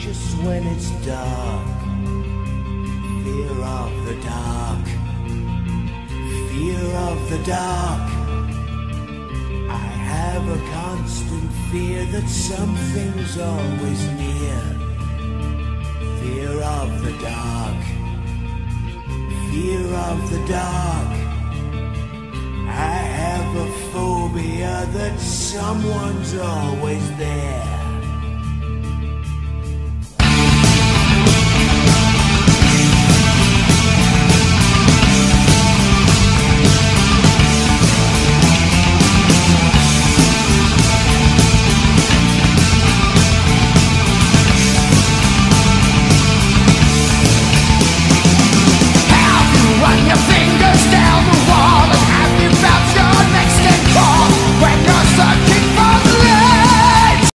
anxious when it's dark. Fear of the dark. Fear of the dark. I have a constant fear that something's always near. Fear of the dark. Fear of the dark. I have a phobia that someone's always there.